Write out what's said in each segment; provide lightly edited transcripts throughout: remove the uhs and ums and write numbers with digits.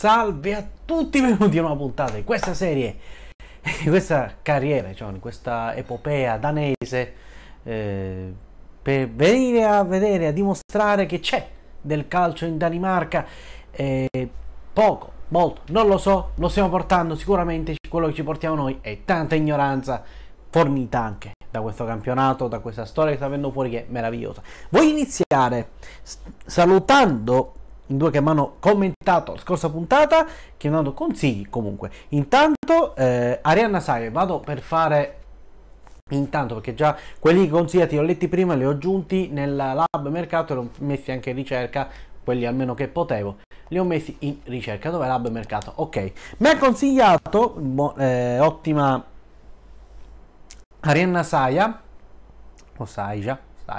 Salve a tutti, benvenuti a una puntata di questa serie, di questa carriera, cioè, di questa epopea danese, per venire a vedere, a dimostrare che c'è del calcio in Danimarca. Poco, molto, non lo so, lo stiamo portando sicuramente, quello che ci portiamo noi è tanta ignoranza fornita anche da questo campionato, da questa storia che sta venendo fuori, che è meravigliosa. Voglio iniziare salutando in due che mi hanno commentato la scorsa puntata, che mi hanno dato consigli. Comunque, intanto Arianna Saia, vado per fare intanto, perché già quelli consigliati li ho letti prima, li ho aggiunti nel lab mercato e li ho messi anche in ricerca, quelli almeno che potevo li ho messi in ricerca. Dove lab mercato? Ok, mi ha consigliato ottima Arianna Saia o Saia,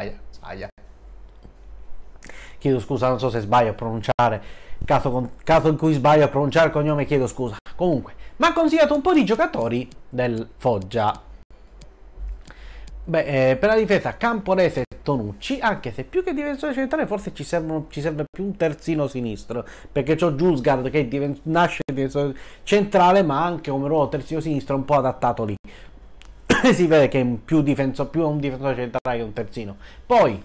chiedo scusa, non so se sbaglio a pronunciare, caso in cui sbaglio a pronunciare il cognome chiedo scusa. Comunque, mi ha consigliato un po' di giocatori del Foggia. Per la difesa Camporese e Tonucci, anche se più che difensore centrale forse ci serve più un terzino sinistro, perché c'ho Julsgaard che nasce difensore centrale, ma anche come ruolo terzino sinistro un po' adattato lì. Si vede che è più un difensore centrale che un terzino. Poi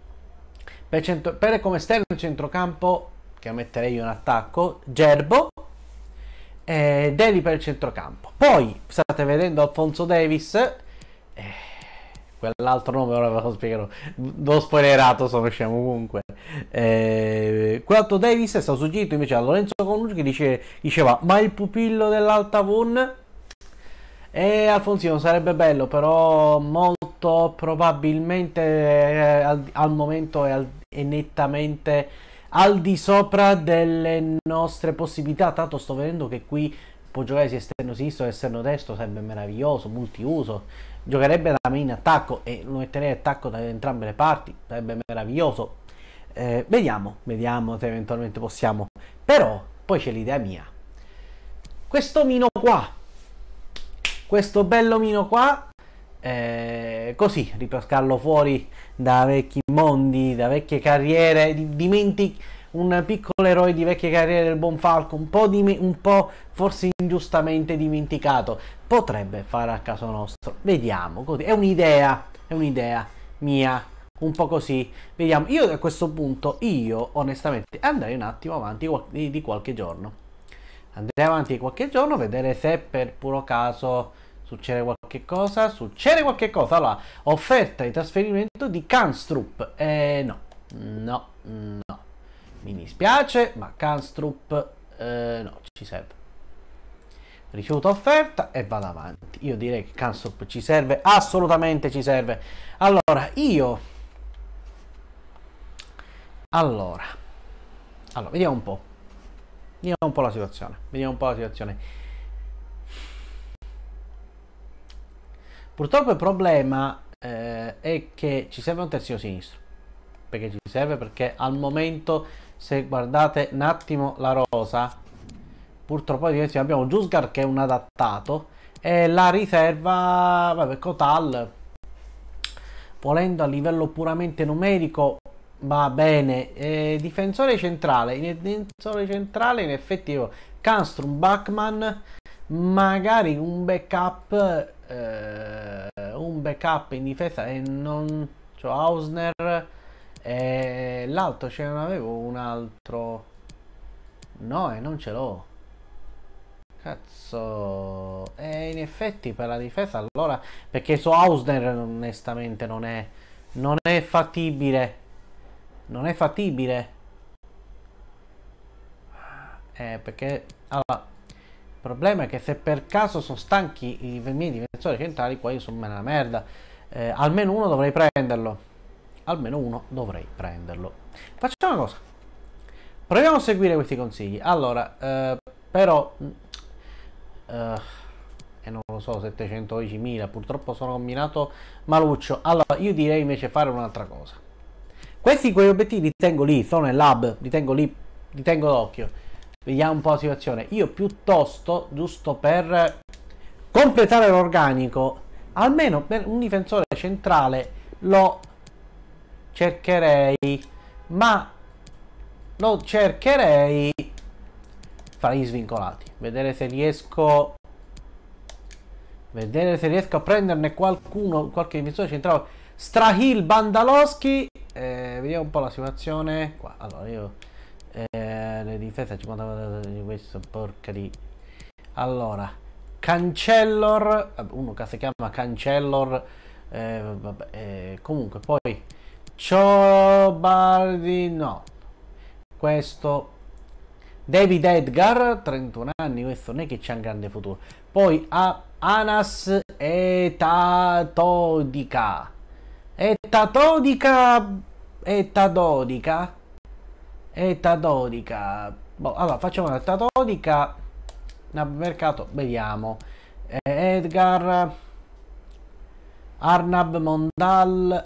per come esterno in centrocampo, che metterei io in attacco, Gerbo e Deli per il centrocampo. Poi state vedendo Alfonso Davis, quell'altro nome ora ve lo spiegherò, l'ho spoilerato, sono scemo comunque. Quell'altro Davis è stato suggerito invece a Lorenzo Conucci, che diceva ma il pupillo dell'Altavun. E Alfonsino sarebbe bello, però molto probabilmente al momento è nettamente al di sopra delle nostre possibilità. Tanto sto vedendo che qui può giocare sia esterno sinistro che esterno destro, sarebbe meraviglioso, multiuso. Giocherebbe da me in attacco e lo metterei in attacco da entrambe le parti, sarebbe meraviglioso. Vediamo se eventualmente possiamo. Però poi c'è l'idea mia. Questo Mino qua, questo bello Mino qua, così ripescarlo fuori da vecchi mondi, da vecchie carriere, un piccolo eroe di vecchie carriere del buon Falco, un po' forse ingiustamente dimenticato, potrebbe fare a caso nostro. Vediamo, così è un'idea mia, un po' così. Vediamo. Io a questo punto, onestamente andrei un attimo avanti di qualche giorno. Andrei avanti di qualche giorno, vedere se per puro caso succede qualche cosa. Allora, offerta di trasferimento di Kanstrup. No. Mi dispiace, ma Kanstrup no, ci serve. Rifiuto offerta e vado avanti. Io direi che Kanstrup ci serve, assolutamente ci serve. Allora, vediamo un po'. Vediamo un po' la situazione. Purtroppo il problema è che ci serve un terzino sinistro. Perché ci serve? Perché al momento, se guardate un attimo la rosa, purtroppo abbiamo Julsgaard che è un adattato e la riserva, vabbè, Kotal, volendo a livello puramente numerico va bene. Difensore centrale in effetti Kanstrum, Bachmann, magari un backup in difesa, e non c'ho Hausner, l'altro ce ne avevo un altro, no, e non ce l'ho, cazzo. In effetti per la difesa, allora, perché su Hausner onestamente non è fattibile. Perché allora, il problema è che se per caso sono stanchi i miei difensori centrali, qua io sono una merda. Almeno uno dovrei prenderlo. Facciamo una cosa, proviamo a seguire questi consigli. Allora, però non lo so, 712.000 purtroppo sono combinato maluccio. Allora io direi invece fare un'altra cosa. Quei obiettivi li tengo lì, sono nel lab, li tengo d'occhio. Vediamo un po' la situazione. Io piuttosto, giusto per completare l'organico, almeno per un difensore centrale lo cercherei, fra gli svincolati. Vedere se riesco a prenderne qualcuno, qualche difensore centrale. Strahil, Bandalowski. Vediamo un po' la situazione qua. Allora io le difese 50 di questo, porca di. Allora Cancellor, uno che si chiama Cancellor, vabbè, comunque poi Ciobardi, no, questo David Edgar, 31 anni, questo non è che c'ha un grande futuro. Poi Anas Etatodica. Boh, allora facciamo una Etatodica. Mercato, vediamo. Edgar. Arnab Mondal.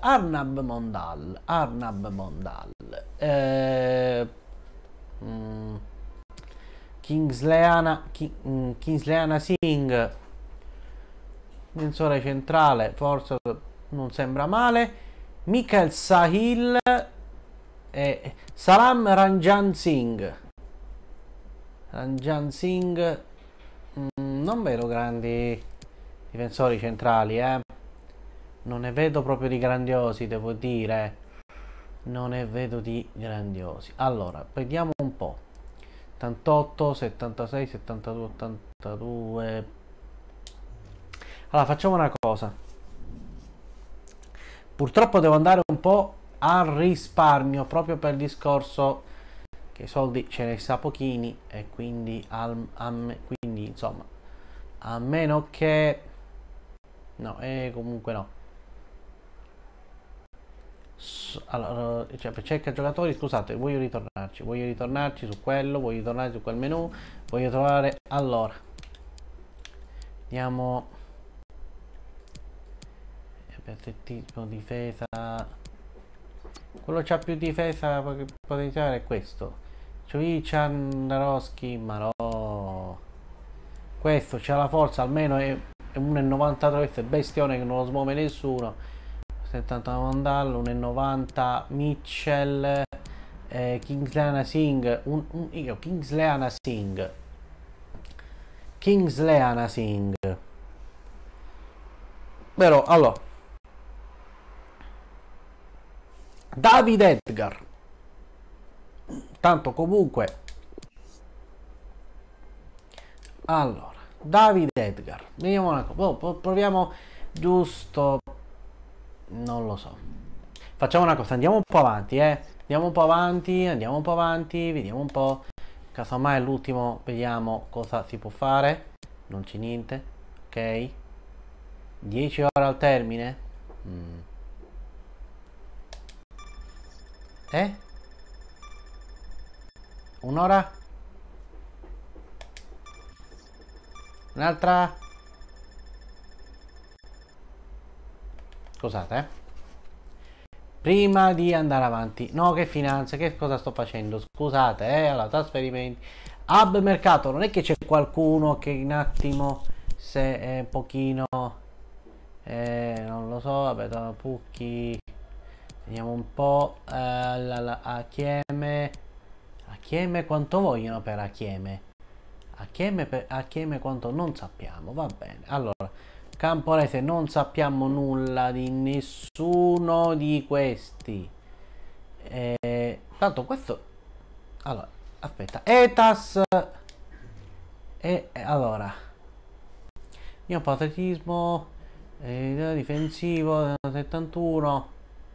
Kingsleana Singh, difensore centrale, forse non sembra male. Michael Sahil e Salam Ranjan Singh. Non vedo grandi difensori centrali, non ne vedo proprio di grandiosi, devo dire. Non ne vedo di grandiosi. Allora, vediamo un po'. 78, 76, 72, 82. Allora, facciamo una cosa. Purtroppo devo andare un po' al risparmio, proprio per il discorso che i soldi ce ne sa pochini, e quindi, quindi insomma, a meno che... No, comunque no. Allora, cioè, per cerca giocatori, scusate, voglio ritornarci su quello, voglio tornare su quel menu, voglio trovare, allora andiamo atletismo, difesa, quello c'ha più difesa potenziale è questo, cioè Chandarowski, ma no, questo c'ha la forza, almeno è 1,93, questo è bestione che non lo smuove nessuno. 70 Mondal, 1,90 Mitchell, Kingsleana Singh, Kingsleana Singh. Però, allora, David Edgar, tanto comunque, allora, David Edgar, vediamo una cosa, proviamo giusto. Non lo so. Facciamo una cosa, andiamo un po' avanti, andiamo un po' avanti, vediamo un po'. Casomai l'ultimo, vediamo cosa si può fare. Non c'è niente. Ok. 10 ore al termine. Un'ora? Un'altra? Scusate, prima di andare avanti, no, che finanza, che cosa sto facendo? Scusate, allora, trasferimenti, hub mercato, non è che c'è qualcuno che un attimo, se è un pochino, non lo so, vabbè, Pucchi, vediamo un po', Achieme, quanto vogliono per Achieme? Achieme quanto non sappiamo, va bene, allora. Camporese non sappiamo nulla di nessuno di questi. Tanto questo... Allora, aspetta. Etas... allora... Io atletismo... difensivo... 71...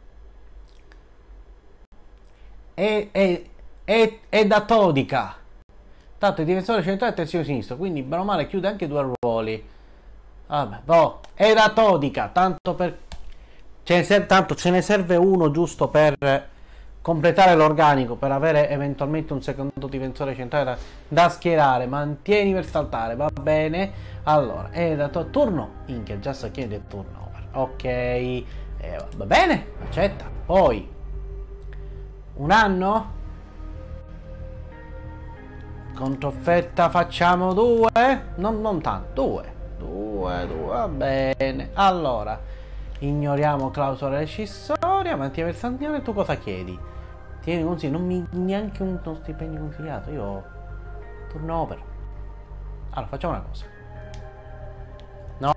E da Todica. Tanto il difensore centrale e terzino sinistro. Quindi, bene o male, chiude anche 2 ruoli. Vabbè, era Todica, tanto ce ne serve uno giusto per completare l'organico, per avere eventualmente un secondo difensore centrale da schierare. Mantieni per saltare, va bene. Allora, era turno, minchia, già so chiede il turnover. Ok, va bene, accetta. Poi un anno controfferta, facciamo 2, non tanto, 2, va bene. Allora, ignoriamo clausola rescissoria, mantiene il sanzione. Tu cosa chiedi? Tieni consiglio, non mi neanche uno stipendio consigliato. Io Turnover. Allora, facciamo una cosa. No.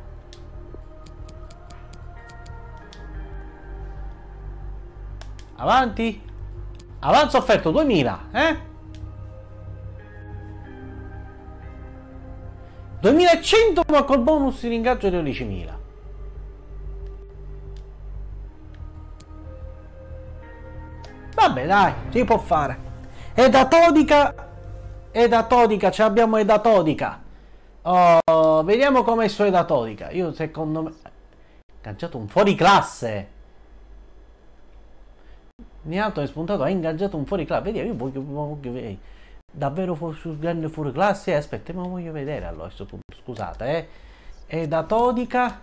Avanti. Avanzo offerto 2000, 2100 ma col bonus di ingaggio di 11.000. Vabbè, dai, si può fare. E da Todica, ce l'abbiamo e da Todica. Oh, vediamo com'è su da Todica. Io secondo me ingaggiato un fuori classe. Niato è spuntato, ha ingaggiato un fuori classe. Vediamo, io voglio davvero sul grande fuori classe. Aspetta, ma voglio vedere allora a questo punto. Scusate, è da Todica.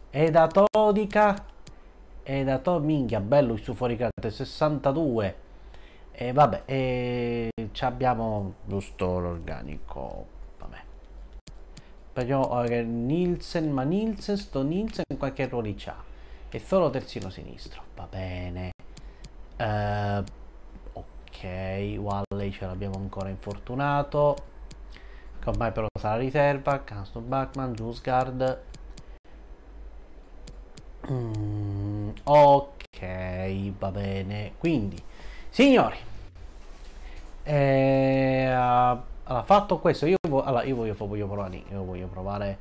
Minchia, bello il suo fuori classe 62. E vabbè, abbiamo giusto l'organico. Vabbè. Però Nielsen, ma Nielsen qualche ruolo c'ha. È solo terzino sinistro. Va bene. Ok, Walley ce l'abbiamo ancora infortunato. Ormai però sarà riserva. Caston Bachman, Jusgard. Ok, va bene. Quindi, signori, allora, fatto questo, io voglio provare. Io voglio provare.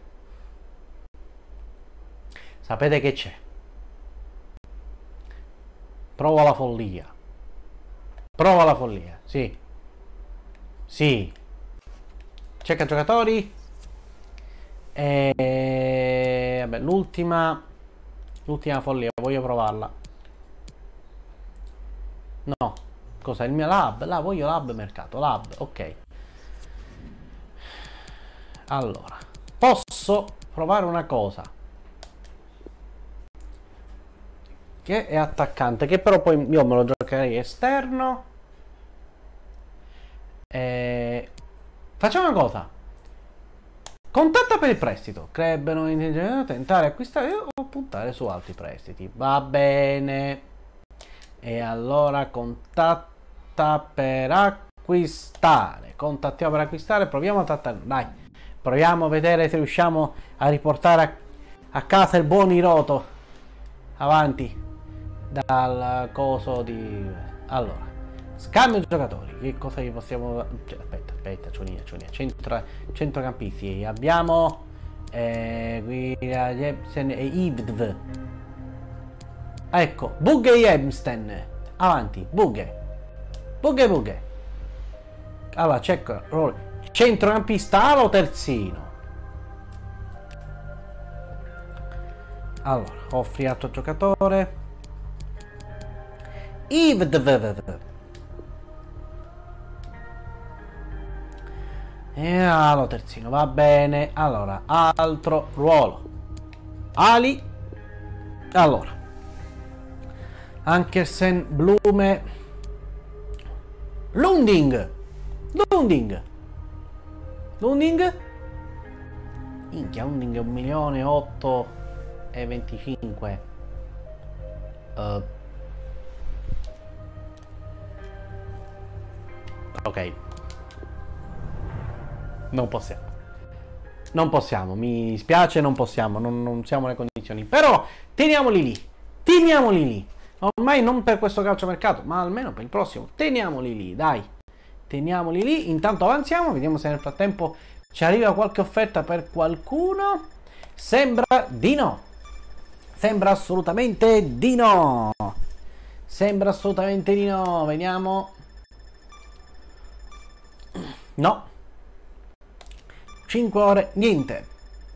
Sapete che c'è? Prova la follia. Prova la follia, sì. Sì. Cerca giocatori. Vabbè, l'ultima follia, voglio provarla. No. Cosa? Il mio lab? Là, voglio lab mercato. Lab, ok. Allora, posso provare una cosa. Che è attaccante, che però poi io me lo giocherei esterno. Facciamo una cosa. Contatta per il prestito. Crebbero in tentare acquistare o puntare su altri prestiti. Va bene. E allora contatta per acquistare. Contattiamo per acquistare. Proviamo a trattare. Dai. Proviamo a vedere se riusciamo a riportare a casa il buon Hiroto. Avanti. Dal coso di... Allora. Scambio giocatori. Che cosa gli possiamo... Aspetta, Cionia. Centrocampisti. Abbiamo... Jebsen e Ivdv. Ecco, Bugge e Jebsen. Avanti, Bugge. Allora, centrocampista alo terzino. Allora, offri altro giocatore. Ivdv. E alo terzino, va bene. Allora, altro ruolo. Ali. Allora. Ankersen, Blume, Lunding. Minchia, Lunding è 1.825.000. Ok. Non possiamo, mi spiace, non possiamo, non siamo nelle condizioni. Però teniamoli lì. Ormai non per questo calciomercato, ma almeno per il prossimo. Teniamoli lì, dai. Teniamoli lì. Intanto avanziamo, vediamo se nel frattempo ci arriva qualche offerta per qualcuno. Sembra di no. Sembra assolutamente di no. Vediamo. No. 5 ore, niente.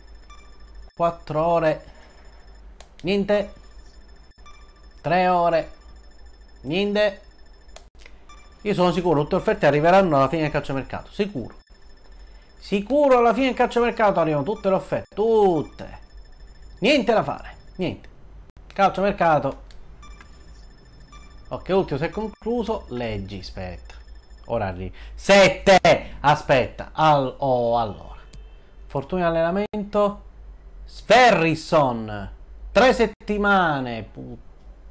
4 ore, niente. 3 ore, niente. Io sono sicuro tutte le offerte arriveranno alla fine del calciomercato. Sicuro alla fine del calciomercato arrivano tutte le offerte. Tutte. Niente da fare. Niente. Calciomercato. Ok, ultimo si è concluso. Leggi, aspetta. Ora arriva. 7. Aspetta. Allora. Fortuna allenamento. Sverrisson. 3 settimane.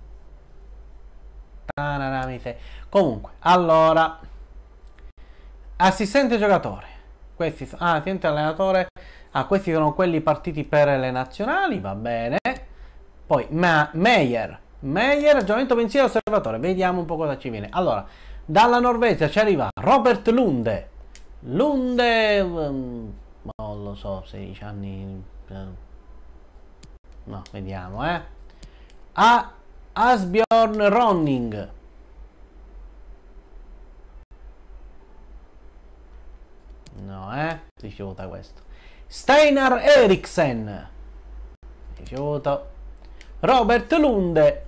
Comunque, allora Assistente giocatore. Questi assistente allenatore. Questi sono quelli partiti per le nazionali, va bene. Poi Meyer, aggiornamento pensiero osservatore. Vediamo un po' cosa ci viene. Allora, dalla Norvegia ci arriva Robert Lunde. Non lo so, 16 anni. No, vediamo, Asbjorn Ronning. No, rifiuta questo. Steinar Eriksen. Rifiuto. Robert Lunde.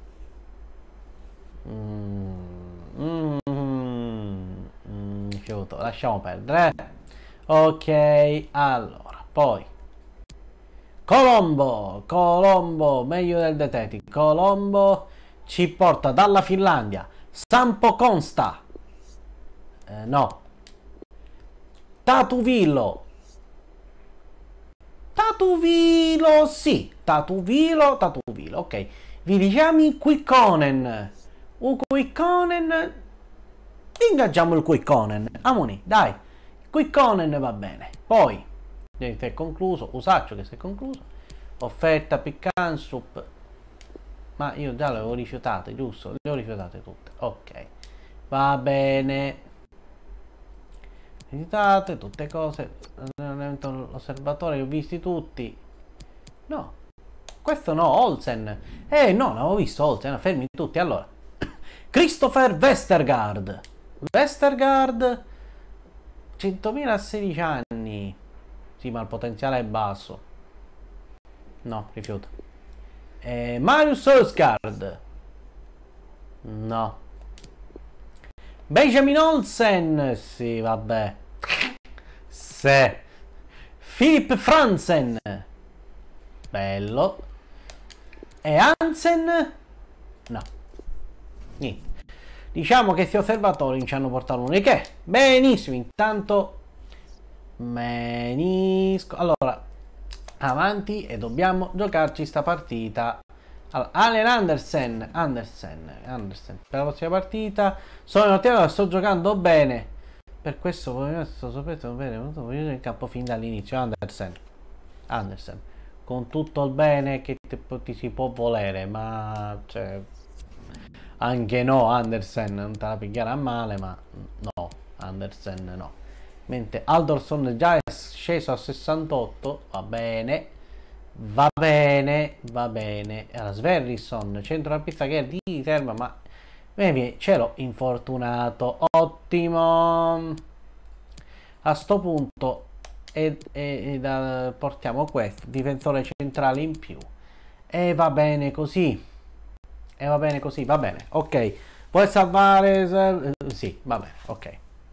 Rifiuto. Lasciamo perdere. Ok, allora, poi Colombo, meglio del Detective. Colombo ci porta dalla Finlandia. Sampo Consta. No. Tatuvilo, sì. Tatuvilo, ok. Vi diciamo Quickonen. Quickonen. Ingaggiamo il Quickonen. Amoni, dai. Quickonen va bene. Poi, si è concluso. Usaccio che si è concluso. Offerta Piccansup. Ma io già le avevo rifiutate, giusto? Le ho rifiutate tutte. Ok. Va bene. Visitate tutte cose. L'osservatore li ho visti tutti. No, questo no. Olsen. No, non avevo visto Olsen. Fermi tutti. Allora, Christopher Westergaard. 100.000 a 16 anni. Sì, ma il potenziale è basso. No, rifiuto. Marius Osgard. No. Benjamin Olsen, sì, vabbè. Se. Philip Franzen. Bello. E Hansen? No. Niente. Diciamo che questi osservatori ci hanno portato uno di che. Benissimo, intanto. Allora, avanti e dobbiamo giocarci sta partita. Allora, Allen Andersen per la prossima partita. Sono notevole, sto giocando bene. Per questo sto sapendo bene in campo fin dall'inizio. Andersen con tutto il bene che ti si può volere, ma cioè, anche no. Andersen non te la pigliare a male, ma no, Andersen no. Mentre Alderson già è sceso a 68, va bene. Va bene. Era Sverrisson, centrocampista che è di riserva, ma ce l'ho infortunato. Ottimo. A sto punto portiamo questo difensore centrale in più. E va bene così. Va bene. Ok. Puoi salvare? Sì, va bene, ok.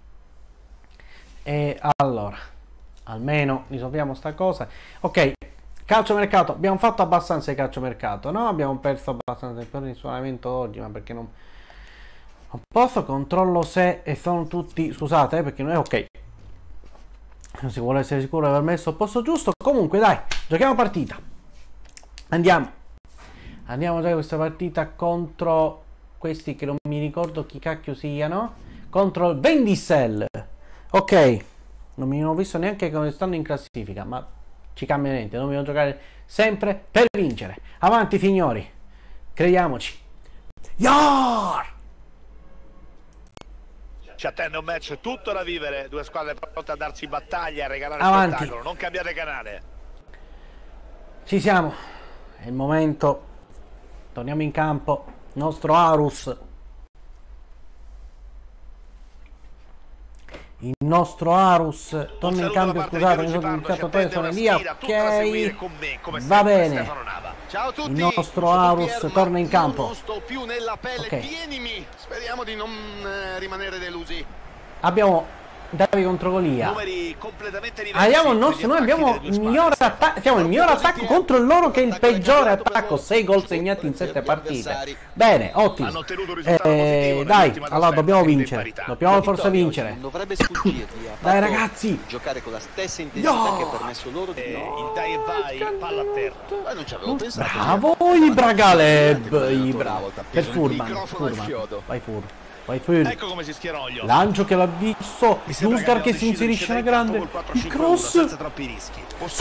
E allora, almeno risolviamo sta cosa. Ok. Calciomercato, abbiamo fatto abbastanza di calciomercato, no? Abbiamo perso abbastanza per il suonamento oggi, ma perché non posso, controllo se e sono tutti, scusate, perché non è ok. Non si vuole essere sicuro di aver messo il posto giusto. Comunque dai, giochiamo partita. Andiamo a giocare questa partita contro questi che non mi ricordo chi cacchio siano. Contro il Vendissel. Ok, non mi ho visto neanche come stanno in classifica, ma ci cambia niente, dobbiamo giocare sempre per vincere. Avanti signori, crediamoci. Yar! Ci attende un match tutto da vivere, due squadre pronte a darsi battaglia, a regalare avanti. Spettacolo, non cambiate canale. Ci siamo, è il momento, torniamo in campo, nostro Arus. Il nostro Arus torna in cambio, scusate, mi sono dimenticato te, sono Elia, ok, va bene. Ciao a tutti. Il nostro Arus torna in campo. Non sto più nella pelle, Okay. Tienimi, speriamo di non rimanere delusi. Abbiamo Davide contro Golia. Numeri completamente diversi. Abbiamo il nostro, noi abbiamo il miglior attacco, siamo il miglior attacco contro loro che è il peggiore attacco, 6 gol segnati in 7 partite. Bene, ottimo. Hanno ottenuto un risultato positivo Dai, nell'ultima allora dobbiamo trasferta, vincere, in parità. dobbiamo forza vincere. Non dovrebbe sfuggirvi. Ha Dai fatto ragazzi, giocare con la stessa intensità che ha permesso loro di Il dai e vai, palla a terra. Ma non ci avevo pensato. bravo Ibragaleb, Bravo, Ibra, bravo, per il Furman, microfono al chiodo. vai Fur. Vai fuori. Ecco come si schierano gli Lancio che l'ha visto. Dusgar che si inserisce nella grande. Il cross. senza troppi rischi.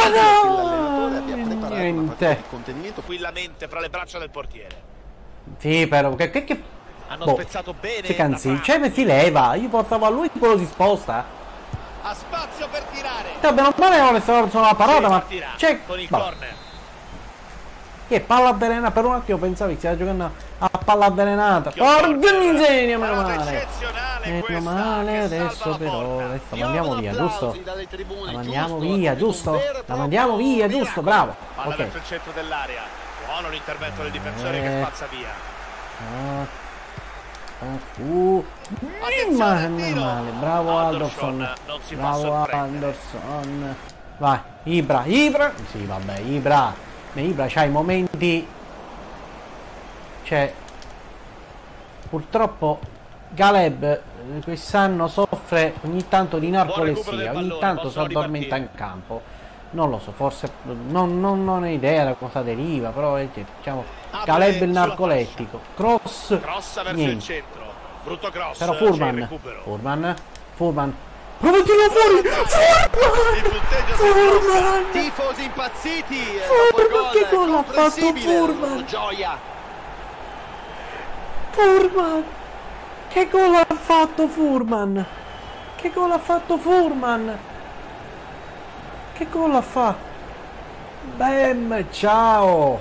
Niente. Contenimento tranquillamente fra le braccia del portiere. Sì, però che Hanno boh, spezzato bene. che canzini. Cioè, si leva. Io portavo a lui, quello si sposta. Ha spazio per tirare. Bene o male non sono la parata, ma Partirà c'è con il boh. corner. Che palla avvelenata. Per un attimo pensavi che stia giocando a palla avvelenata. Porca miseria, meno male. Meno male, adesso però adesso la mandiamo via, giusto? La mandiamo via, giusto? La mandiamo via, giusto? Bravo. Palla Ok. verso il centro dell'area. Buono l'intervento del difensore che spazza via. Meno male. Bravo Alderson. Bravo Alderson. Vai, Ibra. Sì, vabbè, Ibra c'ha i momenti. Cioè, purtroppo Caleb quest'anno soffre ogni tanto di narcolessia, ogni tanto si addormenta in campo. Non lo so, forse non ho idea da cosa deriva, però diciamo Caleb il narcolettico. Cross Cross verso niente. il centro. Brutto cross. Però c'è il Furman recupero. prova a tirare fuori. Il punteggio si Furman! tifosi impazziti. Furman, che gol ha fatto Furman? Gioia. Furman! Che gol ha fatto Furman? Che gol ha fatto Furman? Che gol ha fatto? Bam, ciao!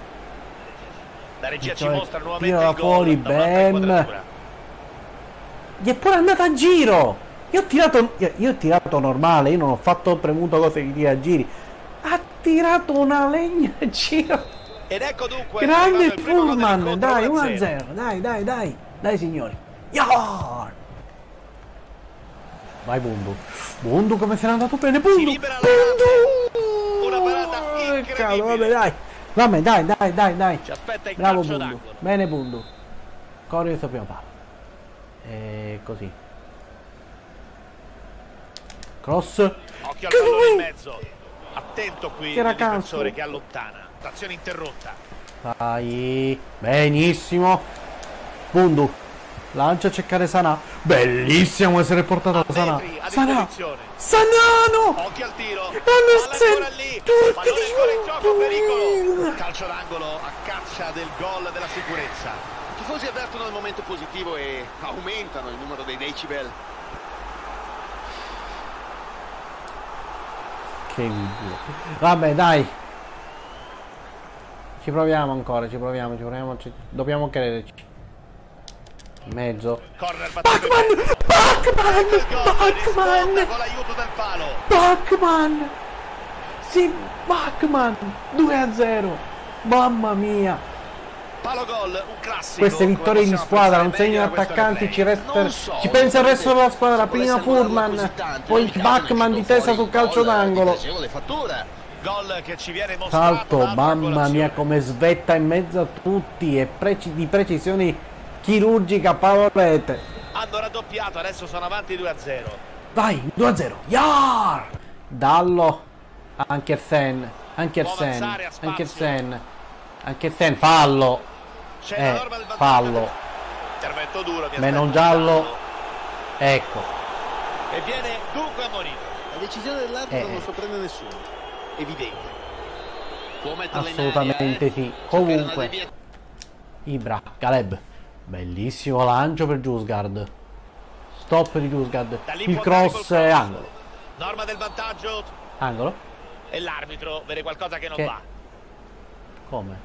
La regia ci Cioè, mostra nuovamente tira il gol fuori, da un'altra bam. inquadratura. Gli è pure andata a giro! Io ho tirato normale, io non ho fatto premuto cose di tira a giri. Ha tirato una legna a giro! Ed ecco dunque Grande il primo gol Furman, dell'incontro, dai, 1-0. 1-0, dai signori. Yar! Vai Bundu come se n'è andato bene, Si libera la una parata incredibile. Cavolo, vabbè, dai. Ci aspetta il Bravo calcio Bundu, d'angolo. bene Bundu. Corri questo primo palo. E così. Cross. Occhio al pallone in mezzo. Attento qui Che era il difensore canso. che allontana. Azione interrotta. Vai, benissimo. Bundu. Lancia a cercare Sanà. Bellissimo essere portato da Sanà. Metri a Sanà. disposizione. Sanano. Occhio al tiro. Hanno Palla ancora lì. Pallone ancora in gioco, pericolo. Calcio d'angolo a caccia del gol della sicurezza. I tifosi avvertono il momento positivo e aumentano il numero dei decibel. Che video. Vabbè, dai. Ci proviamo ancora, dobbiamo crederci. In mezzo. Corner battuto. Bachman! Con l'aiuto del palo. Bachman! Sì, Bachman! 2-0. Mamma mia. Palo gol, un classico. Queste vittorie di squadra, non segnano attaccanti, ci pensa il resto della squadra. Prima Furman, poi Bachman di testa sul calcio d'angolo. Gol che ci viene mostrato. Salto, dalla mamma angolazione. mia, come svetta in mezzo a tutti e di precisioni chirurgica Paolete. Hanno raddoppiato, adesso sono avanti 2-0. Vai, 2-0. Yar! Dallo. Ankersen, fallo. C'è la norma del vantaggio. Fallo. Intervento duro. mi Meno aspetto giallo. fallo. Ecco. E viene dunque ammonito. La decisione dell'arbitro non sorprende nessuno. Evidente. Può metterla in Assolutamente aria, sì. Cercare una Comunque. devia- Ibra, Caleb. Bellissimo lancio per Giusgard. Stop di Giusgard. Da lì Il può andare cross col è angolo. Norma del vantaggio. Angolo? E l'arbitro vede qualcosa che non Che- va. Come?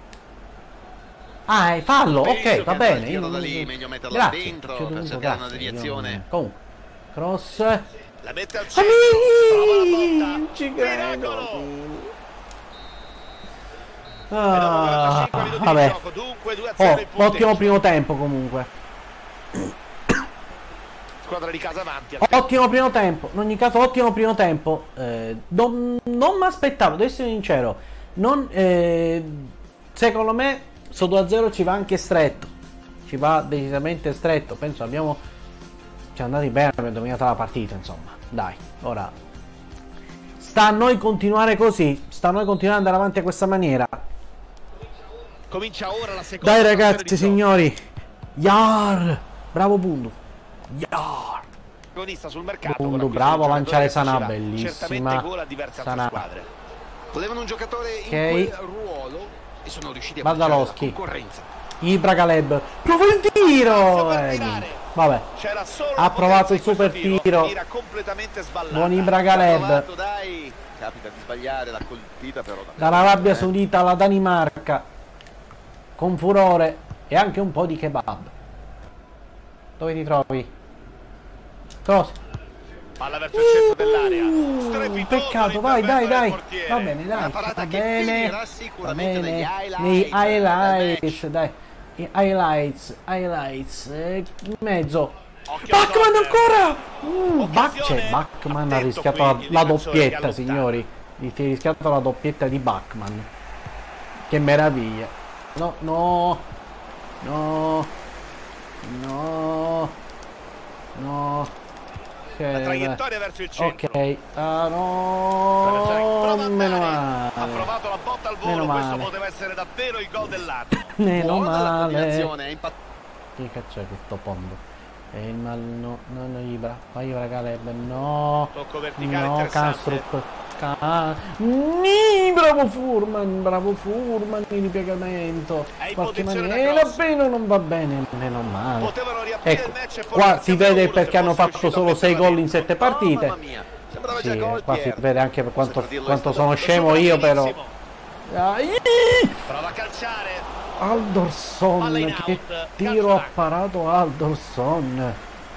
Ah, è fallo, Penso ok, che va andare bene. via io da non- lì, meglio metterla Grazie, dentro ci ho per dovuto, cercare una grazie, deviazione. io non- Comunque, cross. La mette al centro. Trova la botta. Ci Miracolo. credo. E dopo 45 minuti di Vabbè. gioco, dunque 2-0 Oh, il punteggio. ottimo primo tempo comunque. Squadra di casa avanti. Ottimo primo tempo. In ogni caso, ottimo primo tempo. Non mi aspettavo, devo essere sincero. Secondo me, sto 2-0 ci va anche stretto. Ci va decisamente stretto. Penso ci è andati bene, abbiamo dominato la partita. Insomma, dai, ora sta a noi continuare così. Sta a noi continuare ad andare avanti a questa maniera. Comincia ora la seconda. Dai frazione ragazzi, di gioco. signori. Yar! Bravo Bundu. Yeah. Sul mercato, Bundu, bravo a lanciare Sanà, bellissima. Certamente gola a diverse altre Sanà. squadre. Volevano un giocatore in Ok. quel ruolo e sono riusciti a Bardaloschi. la concorrenza. Ibra Caleb. Prova il tiro! Vabbè. C'era solo Ha provato il super tiro. Mira completamente sballata. Buon Ibra Caleb. Provato, dai. Capita di sbagliare, l'ha colpita però. Dall'Arabia Saudita alla Danimarca. Con furore e anche un po' di kebab. Dove ti trovi? Cosa? Palla verso il centro dell'area. Strepitoso Peccato, vai, dai, l'intervento del dai. portiere. Va bene, dai. Una parata Va che bene. finirà Va sicuramente negli bene. highlights Nei del highlights, match. dai. I highlights. In mezzo. Occhio al Bachman corner. ancora! Occasione. Bachman ha Attento rischiato qui il la difensore che doppietta, allontana. signori. Si è rischiato la doppietta di Bachman. Che meraviglia. No, no. No. No. No. La traiettoria verso il centro. Ok. Ah no. Meno Ha male. provato la botta al Meno volo. Questo male. poteva essere davvero il gol dell'anno. Meno Buona la male. combinazione, è impattata. Che cazzo è questo pondo? E il mal no, no, Ibra. Vai Ibra Caleb, no. Tocco verticale No, interessante. Kastrup. Bravo Furman, il ripiegamento. È in Qualche posizione da maniera, cross. bene, non va bene, meno male. Potevano riaprire Ecco, il match e qua portarsi si a vede 1-1 perché se hanno fosse fatto riuscito solo a 6 metterla gol in dentro. 7 partite. Oh, mamma mia. Sembrava Sì, già gol, qua si Pier. vede anche quanto, Per dirlo quanto è stato- sono scemo io però. Benissimo. Dai! Prova a calciare. Palla Alderson, in che out, tiro calcio ha parato Alderson.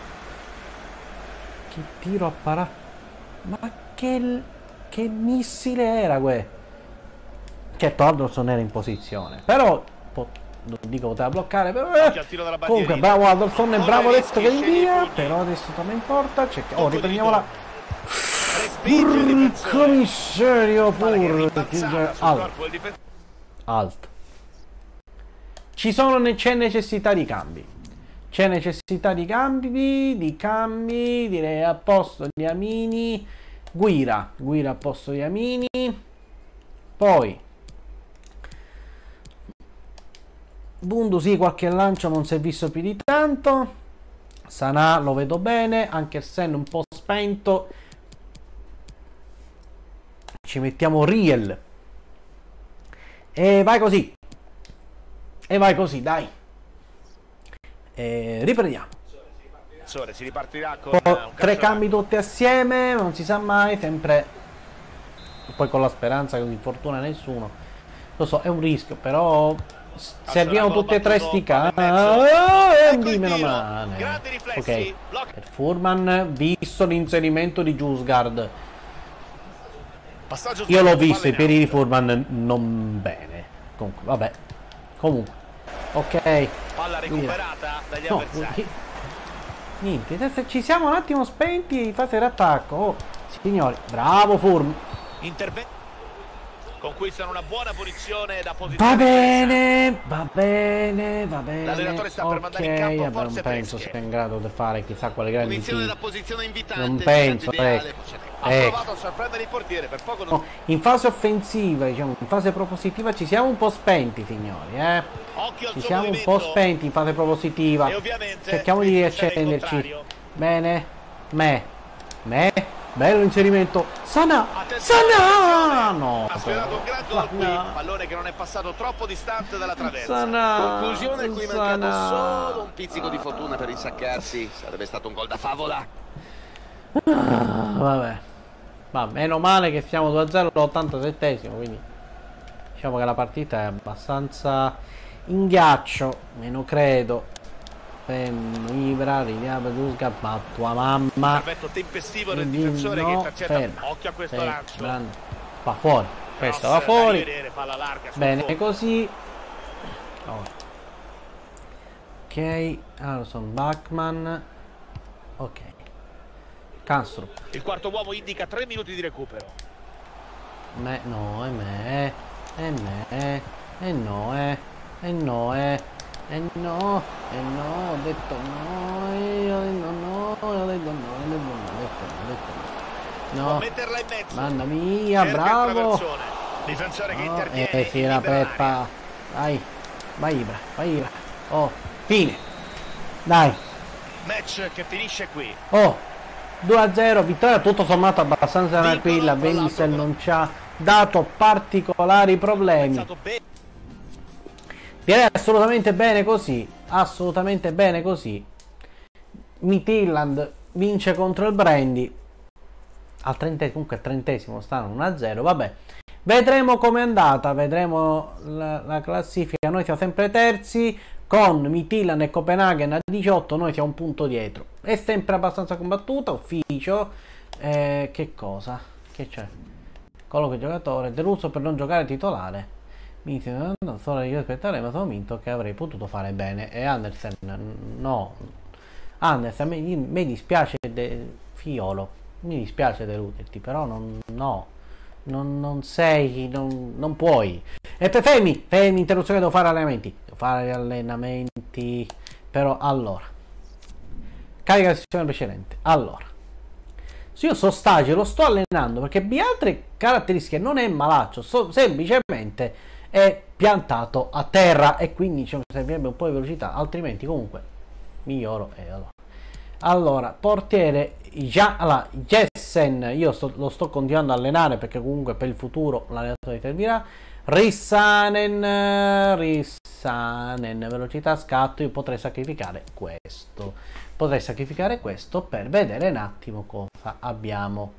Che tiro ha parato. Ma che missile era quel? Certo, Alderson era in posizione, però non dico poteva bloccare, però Occhio al tiro della comunque bandierina. bravo Alderson e bravo Corre, adesso che rischi, invia, scegli i però adesso non importa, Poco di riprendiamola. Respinge il difensore. Commissario Palla che è pur rimbalzata sul corpo del difensore. Alt. C'è necessità di cambi. C'è necessità di cambi, direi a posto di Amini. Guira a posto di Amini. Poi Bundu sì, qualche lancio non si è visto più di tanto. Sanà lo vedo bene, anche se un po' spento. Ci mettiamo Riel. E vai così. Dai. Riprendiamo. Si ripartirà con un Tre calcio cambi tutti assieme, non si sa mai, sempre. Poi con la speranza che non infortuna nessuno. Lo so, è un rischio, però serviamo tutti e tre sti Ecco cambi, il meno tiro. male. Grandi riflessi. Ok, Blocca. per Furman, visto l'inserimento di Giusgard. Passaggio Io l'ho sbagliato, visto, i palla in piedi di alto. Furman non bene. Comunque, vabbè. Comunque. Ok. Palla recuperata dagli No, avversari. niente, adesso ci siamo un attimo spenti in fase d'attacco. Oh, signori, bravo Furman. Intervento. Conquistano una buona posizione da Va posizionare. bene. L'allenatore sta per mandare in Ok, campo vabbè, non forze penso fresche. sia in grado di fare chissà quale grandi Punizione da tiri. posizione invitante. Non distante penso, ideale, ecco. Ha Ecco. provato a sorprendere il portiere, per poco non... No, in fase offensiva, diciamo, in fase propositiva ci siamo un po' spenti, signori, Occhio al Ci suo siamo un movimento. po' spenti in fase propositiva. E ovviamente Cerchiamo di l'impresa è il riaccenderci. contrario. Bene. Bello inserimento. Sanà. Attenzione, No. ha sfiorato un gran gol qui, Sanà. pallone che non è passato troppo distante dalla traversa. Sanà. Conclusione, qui Sanà. mancato solo un pizzico di fortuna per insaccarsi. Sarebbe stato un gol da favola. Vabbè. Ma meno male che siamo 2-0 all'87esimo, quindi diciamo che la partita è abbastanza in ghiaccio, meno credo. Ibra, ridiamo Giusgard, ma tua mamma. Intervento tempestivo del Quindi difensore no, che intercetta. ferma. Occhio a questo Ferma, lancio. grande. Va fuori. Questo Cross va da fuori. rivedere, palla larga sul Bene fondo. così. Oh. Ok, Alson Bachman. Ok. Kastrup. Il quarto uomo indica 3 minuti di recupero. No, è me. Ho detto no, ho detto no. Può metterla in mezzo. Mamma mia, Cerca il bravo. traversone. Difensore che interviene. Sì, la libera Peppa. l'area. Vai Ibra. Oh, fine. Dai. Match che finisce qui. Oh, 2-0, vittoria tutto sommato abbastanza tranquilla. Vincenzo non ci ha dato particolari problemi. Direi assolutamente bene così. Assolutamente bene così. Midtjylland vince contro il Brandy. Al 30, comunque al 30esimo stanno 1-0. Vabbè. Vedremo com'è andata. Vedremo la classifica. Noi siamo sempre terzi. Con Midtjylland e Copenaghen a 18, noi siamo un punto dietro. È sempre abbastanza combattuta. Ufficio. Che cosa? Che c'è? Colloquio giocatore. Deluso per non giocare titolare. Mi non solo io aspettare, ma sono convinto che avrei potuto fare bene. E Andersen, no. Andersen, mi dispiace Fiolo. Mi dispiace deluderti, però no. Non sei. Non puoi. E per fermi, interruzione, devo fare allenamenti. Devo fare gli allenamenti. Però allora. Carica la sessione precedente. Allora. Se io so stage, lo sto allenando perché di altre caratteristiche non è malaccio. Semplicemente è piantato a terra. E quindi ci servirebbe un po' di velocità. Altrimenti comunque miglioro. Allora, portiere Jessen, io lo sto continuando a allenare perché comunque per il futuro l'allenatore servirà. Rissanen, velocità scatto. Io potrei sacrificare questo. Per vedere un attimo cosa abbiamo.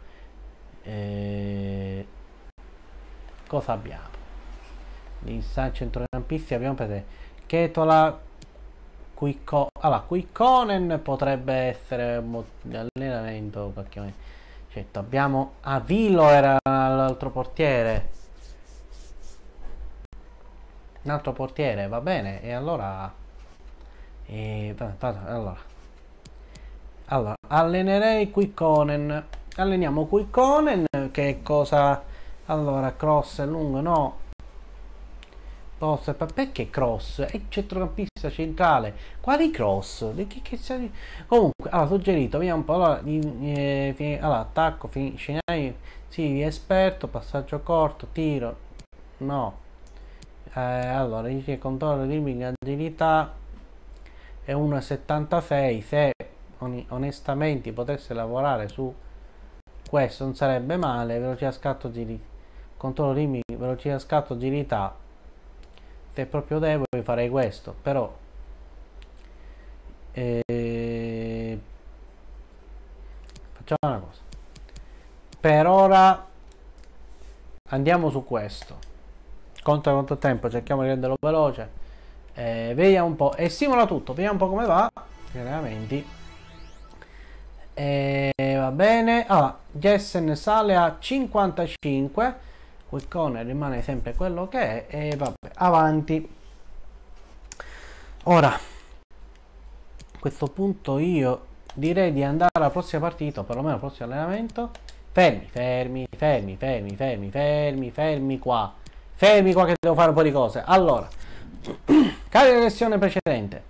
Cosa abbiamo? Di centrocampisti abbiamo per Chetola. Quiconen potrebbe essere allenamento perché certo, abbiamo Vilo era l'altro portiere, va bene. E allora allenerei Quiconen. Alleniamo Quiconen. Che cosa? Allora cross è lungo, no. Perché cross? È centrocampista centrale. Quali cross? Comunque, allora, suggerito, vediamo un po'. Allora, attacco, scenario, sì, esperto, passaggio corto, tiro, no. Allora, dice controllo di agilità è 1,76. Se onestamente potesse lavorare su questo non sarebbe male. Velocità scatto agilità, controllo di velocità scatto agilità. Se proprio devo farei questo, però facciamo una cosa. Per ora andiamo su questo. Conta quanto tempo, cerchiamo di renderlo veloce. Vediamo un po'. E simula tutto, vediamo un po' come va. Veramente. Va bene. Allora, Jessen sale a 55. Quiconen rimane sempre quello che è. E vabbè, avanti. Ora, a questo punto io direi di andare alla prossima partita, o perlomeno al prossimo allenamento. Fermi qua. Fermi qua che devo fare un po' di cose. Allora, carica la lezione precedente.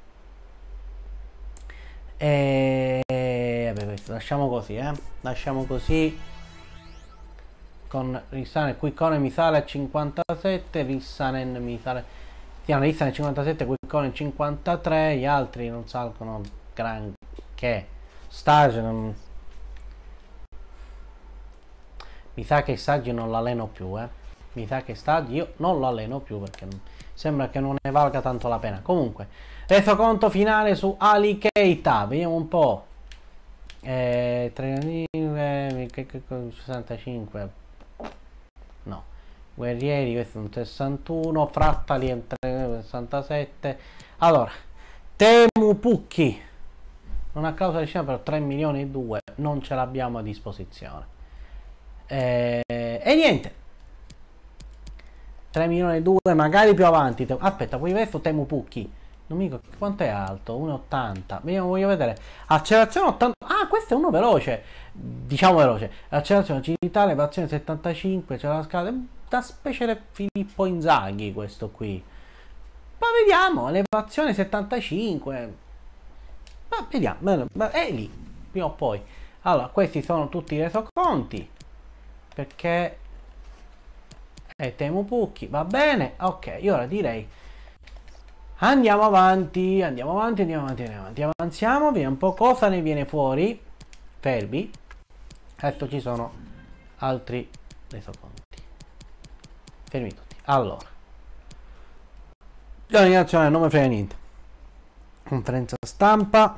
Vabbè, questo lasciamo così, lasciamo così. Con Rissanen, Quiconen mi sale a 57, Rissanen mi sale. Rissanen 57, Quiconen 53, gli altri non salgono granché. Stage non. Mi sa che Stage non l'alleno più, Mi sa che Stage io non lo alleno più perché sembra che non ne valga tanto la pena. Comunque, resoconto finale su Ali Keita, vediamo un po'. 65. No, Guerrieri, questo è un 61, Frattali è un 67. Allora, Teemu Pukki non a causa di scena per 3 milioni e 2 non ce l'abbiamo a disposizione. E niente, 3 milioni e 2 magari più avanti. Aspetta, poi questo Teemu Pukki non mi ricordo quanto è alto, 1,80. Voglio vedere. Accelerazione 80. Ah, questo è uno veloce. Diciamo veloce. Accelerazione, agilità, elevazione 75. C'è la scala. Da specie di Filippo Inzaghi questo qui. Ma vediamo. Elevazione 75. Ma vediamo. È lì. Prima o poi. Allora, questi sono tutti i resoconti. Perché è Teemu Pukki. Va bene. Ok, io ora direi. Andiamo avanti, avanziamo, vediamo un po' cosa ne viene fuori. Fermi. Adesso ci sono altri resoconti. Fermi tutti. Allora. Giorni nazionale, non mi frega niente. Conferenza stampa.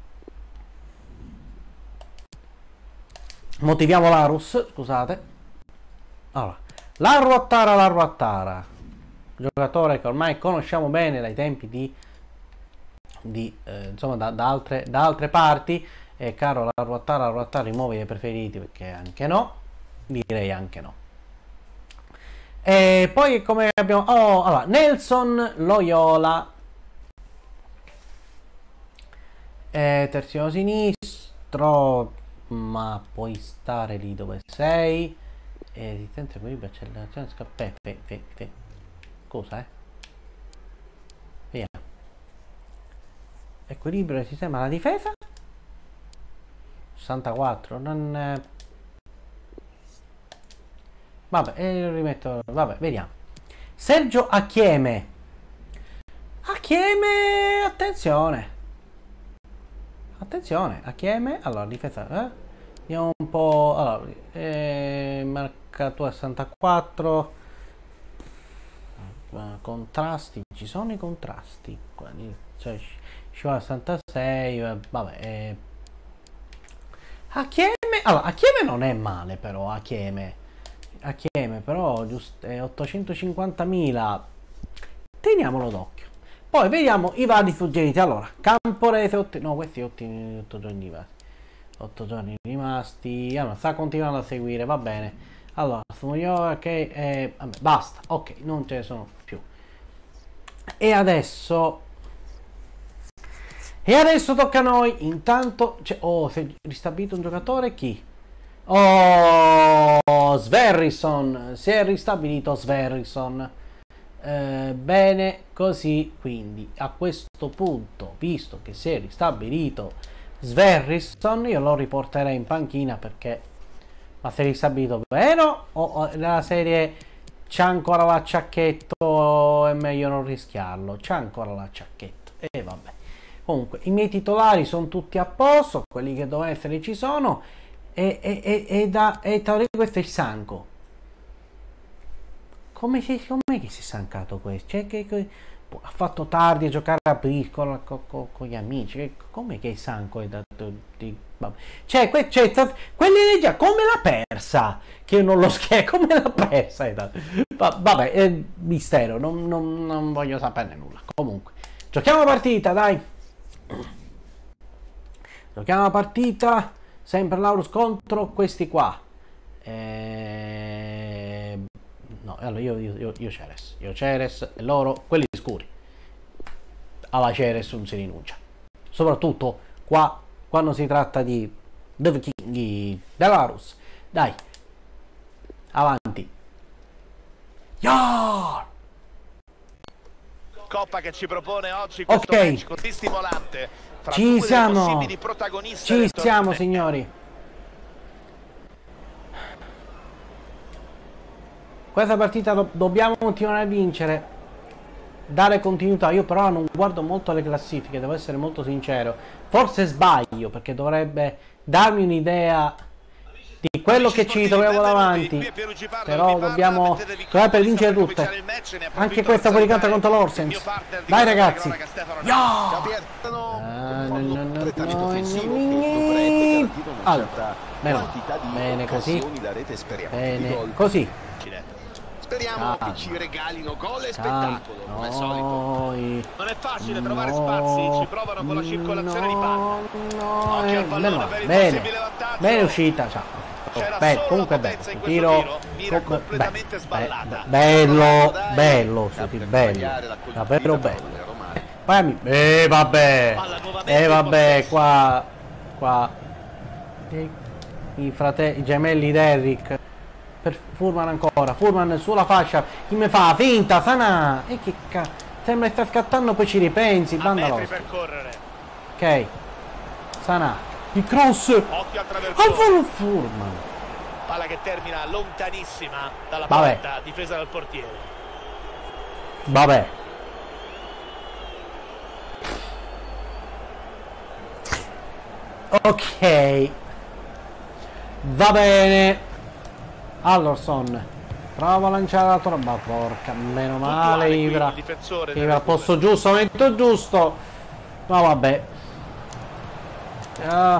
Motiviamo Larus, scusate. Allora. La Ruattara. Giocatore che ormai conosciamo bene dai tempi insomma da altre parti. E caro la Ruattara rimuovi i preferiti, perché anche no, direi anche no. E poi come abbiamo allora, Nelson Loyola, terzino sinistro, ma puoi stare lì dove sei. Resistenza, equilibrio, accelerazione, scusa, via. Equilibrio del sistema, la difesa 64, non vabbè, rimetto, vabbè, vediamo. Sergio Achieme, attenzione, Achieme. Allora, difesa, vediamo un po'. Allora, marcatura 64. Contrasti, ci sono i contrasti, cioè Scivola 66, vabbè. Achieme, allora, Achieme non è male, però Achieme però giusto, 850.000, teniamolo d'occhio. Poi vediamo i vari suggeriti. Allora, Camporese, no, questi 8 giorni rimasti. Allora, sta continuando a seguire, va bene. Allora, vabbè, basta, ok, non ce ne sono più. E adesso tocca a noi. Intanto si è ristabilito un giocatore. Chi? Sverrisson, si è ristabilito Sverrisson. Bene così. Quindi a questo punto, visto che si è ristabilito Sverrisson, io lo riporterei in panchina, perché ma si è ristabilito vero? O nella serie c'ha ancora l'acciacchetto, è meglio non rischiarlo? C'ha ancora l'acciacchetto, e vabbè. Comunque i miei titolari sono tutti a posto, quelli che dovevano essere ci sono. E questo è il Sanco. Com'è che si è stancato questo? Cioè, ha fatto tardi a giocare a bris con gli amici. Come che il Sanco è dato cioè quell'energia come l'ha persa? Che io non lo scherzo, come l'ha persa? Vabbè, è mistero, non voglio saperne nulla. Comunque, giochiamo la partita, dai. Giochiamo la partita. Sempre Laurus contro questi qua. No, allora io Ceres e loro, quelli scuri. Alla Ceres non si rinuncia. Soprattutto qua, quando si tratta di The Viking Belarus. Dai, avanti. Yeah! Coppa che ci propone oggi questo match così stimolante. Fra ci siamo, possibili protagonisti signori. Questa partita dobbiamo continuare a vincere, dare continuità. Io però non guardo molto le classifiche, devo essere molto sincero. Forse sbaglio, perché dovrebbe darmi un'idea di quello che ci troviamo davanti. Però dobbiamo per vincere tutte. Anche questa fuori canta contro l'Orsens. Dai ragazzi. Allora, bene così. Bene così. Speriamo che ci regalino gol e spettacolo, come al solito. Non è facile trovare spazi, ci provano con la circolazione di palla. Occhio al pallone per il possibile vantaggio. Bene uscita, ciao. Comunque bello, tiro completamente sballata. Bello, bello, davvero bello. Poi vabbè, qua i fratelli, i gemelli Derrick. Per Furman ancora, Furman sulla fascia, chi mi fa? Finta, Sanà! E che cazzo, sembra che sta scattando, poi ci ripensi, banda l'ostia. Ok, Sanà, il cross, al Furman. Palla che termina lontanissima dalla porta, difesa dal portiere. Vabbè. Ok. Va bene. Allorson. Prova a lanciare l'altro. Ma porca, meno male Ibra. Ibra al posto giusto, momento giusto. Ma vabbè. No.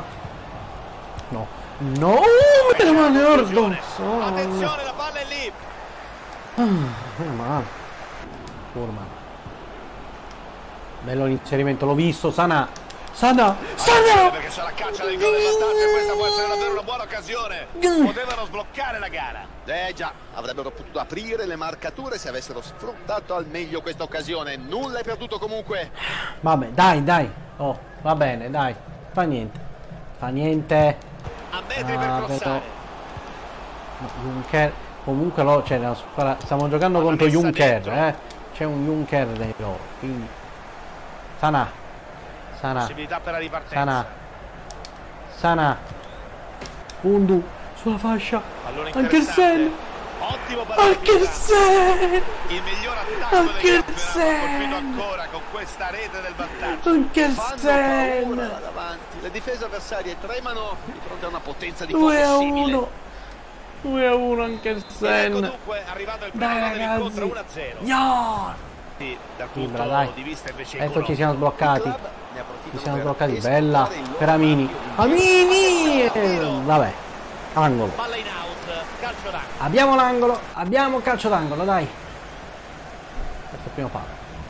No, meno male Ordon. Attenzione, la palla è lì. Meno male. Furman. Bello l'inserimento, l'ho visto. Sana. Perché c'è la caccia del gol del vantaggio e questa può essere davvero una buona occasione. Potevano sbloccare la gara. Già, avrebbero potuto aprire le marcature se avessero sfruttato al meglio questa occasione. Nulla è perduto comunque. Vabbè, dai. Oh, va bene, dai. Fa niente. A metri per crossare. Junker. Comunque stiamo giocando contro Junker, C'è un Junker dei loro. Quindi. Sana. Possibilità per la ripartenza. Sana. Undu sulla fascia. Ankersen. Ottimo Ankersen. Il miglior attacco del campionato, colpito ancora con questa rete del vantaggio. Ankersen. Davanti. Le difese avversarie tremano di fronte a una potenza di 2-1. 2-1 Ankersen. Ecco dunque arrivato il primo dell'incontro 1-0. Dal punto di vista invece ecco, ci siamo sbloccati. Bella per Amini. Vabbè, angolo. Palla in out, calcio d'angolo. Abbiamo l'angolo, abbiamo calcio d'angolo, dai. Questo è il primo palo.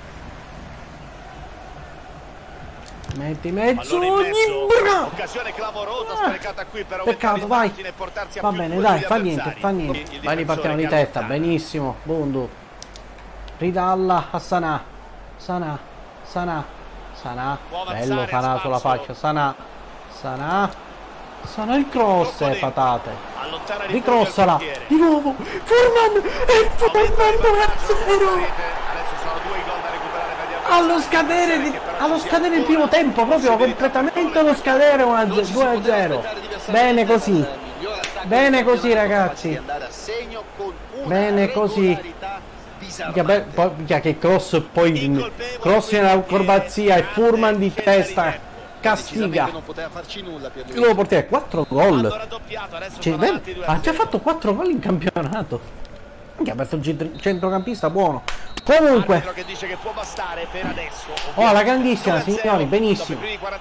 Metti mezzo. Occasione clamorosa sprecata qui per peccato, vai. Va bene, dai, fa niente. Vai, ripartiamo di testa, benissimo. Bundu. Ridalla a Sana. Bello Sana sulla faccia. Sana il cross e patate. Ricrossala. Di nuovo. Furman 2-0. Allo scadere il primo tempo, proprio completamente allo scadere 2-0. Bene così ragazzi. Bene così. Che cross, poi cross in acrobazia e Furman di testa castiga il nuovo portiere. 4 gol, ha già fatto 4 gol in campionato. Ha aperto il centrocampista buono. Comunque la grandissima signori, benissimo.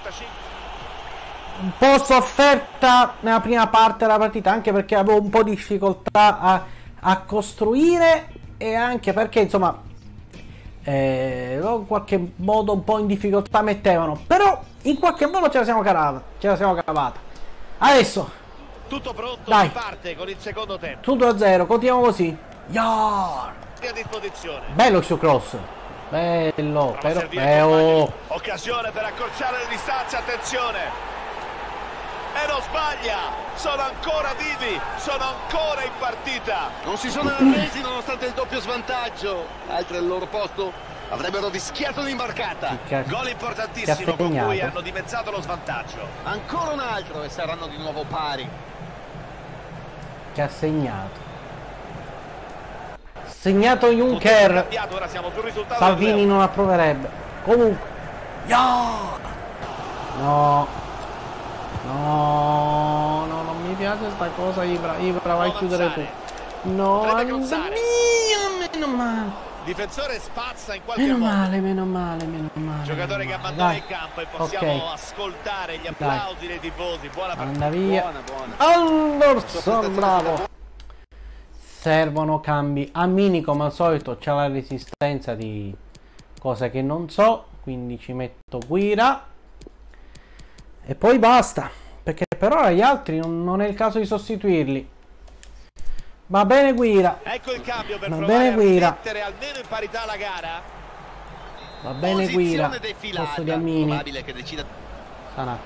Un po' sofferta nella prima parte della partita, anche perché avevo un po' di difficoltà a costruire, e anche perché insomma in qualche modo un po' in difficoltà mettevano, però in qualche modo ce la siamo cavata. Adesso tutto pronto, dai, si parte con il secondo tempo. tutto a zero, continuiamo così. A disposizione. Bello il suo cross, bello, però occasione per accorciare le distanze, attenzione. E non sbaglia, sono ancora vivi, sono ancora in partita. Non si sono arresi nonostante il doppio svantaggio. Altri al loro posto avrebbero rischiato l'imbarcata. Gol importantissimo con cui hanno dimezzato lo svantaggio. Ancora un altro e saranno di nuovo pari. Che ha segnato Junker. Ora siamo sul risultato. Salvini non approverebbe. Comunque no, non mi piace sta cosa. Ibra vai a chiudere tu. No, meno male. Difensore spazza in qualche modo. Meno male. Giocatore che abbandona il campo e possiamo ascoltare gli applausi dei tifosi. Buona partita. Anda via. Anderson, bravo. Servono cambi. Amini come al solito c'ha la resistenza di cose che non so, quindi ci metto Guira. E poi basta, perché per ora gli altri non è il caso di sostituirli. Va bene Guira. Ecco il cambio per provare a mettere almeno in parità la gara. Va bene Guira. Posto di Ammini. Sana.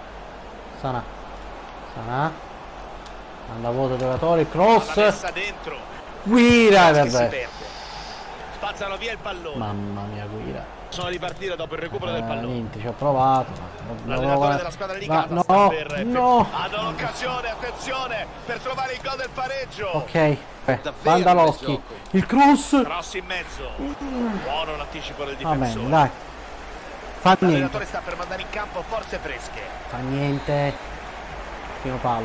Manda vuoto giocatore. Cross. Guira. Spazzano via il pallone. Mamma mia Guira. Sono ripartire dopo il recupero del pallone. Niente, ci ho provato. L'allenatore della squadra dedicata sta per hanno l'occasione, attenzione, per trovare il gol del pareggio. Ok, Bandalowski, il cross in mezzo. Buono l'anticipo del difensore. Va bene, dai. Fa niente. L'allenatore sta per mandare in campo forze fresche. Fa niente. Primo palo.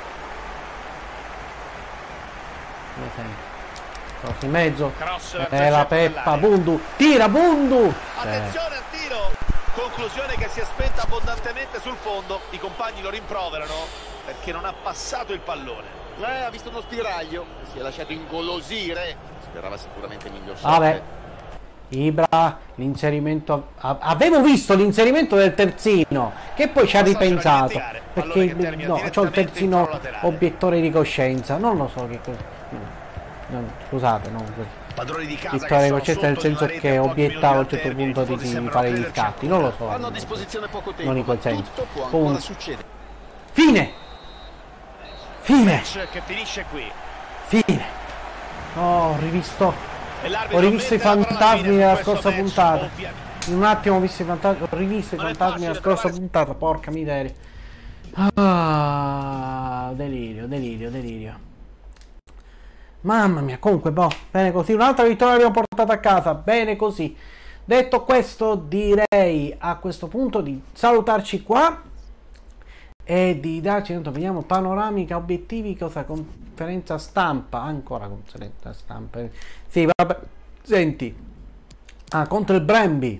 Cross in mezzo. La Peppa. Bundu. Tira Bundu. Attenzione al tiro. Conclusione che si è spenta abbondantemente sul fondo. I compagni lo rimproverano perché non ha passato il pallone. Ha visto uno spiraglio, si è lasciato ingolosire. Sperava sicuramente miglior sorte. Vabbè. Ibra, l'inserimento. Avevo visto l'inserimento del terzino, che poi ci ha ripensato. Perché no, c'ho il terzino obiettore di coscienza. Non lo so che cosa. Scusate, no. Padroni di casa Vittoria di coscienza nel senso che obiettavo a un certo punto di fare gli scatti. Non lo so. Hanno a disposizione poco tempo. Non in quel senso. Può ancora succedere. Fine! Fine! Che finisce qui. Fine! Oh, ho rivisto i fantasmi della scorsa puntata. In un attimo ho visto i fantasmi. Ho rivisto i fantasmi della scorsa puntata. Porca miseria. Ah, delirio. Mamma mia, comunque, boh, bene così. Un'altra vittoria l'abbiamo portata a casa. Bene così. Detto questo, direi a questo punto di salutarci qua e di darci, vediamo, panoramica, obiettivi, cosa, conferenza stampa, ancora conferenza stampa, sì, vabbè, senti, contro il Brøndby,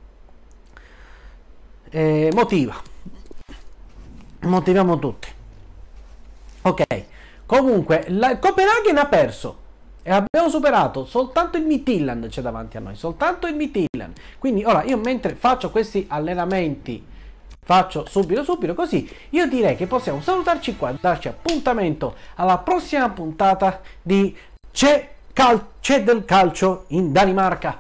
motiviamo tutti, ok, comunque, il Copenaghen ha perso, e abbiamo superato, soltanto il Midtjylland c'è davanti a noi, soltanto il Midtjylland, quindi ora io mentre faccio questi allenamenti, faccio subito così, io direi che possiamo salutarci qua, darci appuntamento alla prossima puntata di C'è del calcio in Danimarca.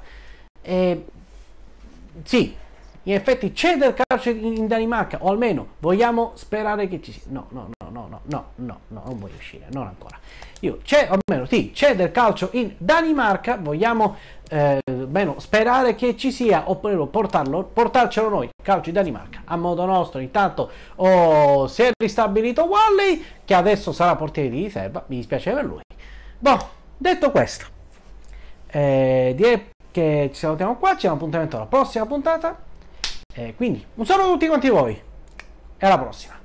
Sì, in effetti c'è del calcio in Danimarca, o almeno vogliamo sperare che ci sia. No, non voglio uscire, non ancora. C'è del calcio in Danimarca, vogliamo sperare che ci sia, oppure portarcelo noi, calcio in Danimarca, a modo nostro. Intanto si è ristabilito Wally, che adesso sarà portiere di riserva, mi dispiace per lui. Boh, detto questo, direi che ci salutiamo qua, ci diamo appuntamento alla prossima puntata, quindi un saluto a tutti quanti voi e alla prossima.